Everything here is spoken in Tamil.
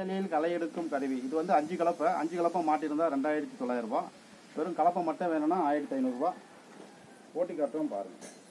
வயலில் களை எடுக்கும் கருவி. இது வந்து 5 கலப்பை. 5 கலப்பை மாட்டியிருந்தால் 2900 ரூபா. வெறும் கலப்பை மட்டும் வேணும்னா 1500 ரூபா. ஓட்டி காட்டுவோம் பாருங்கள்.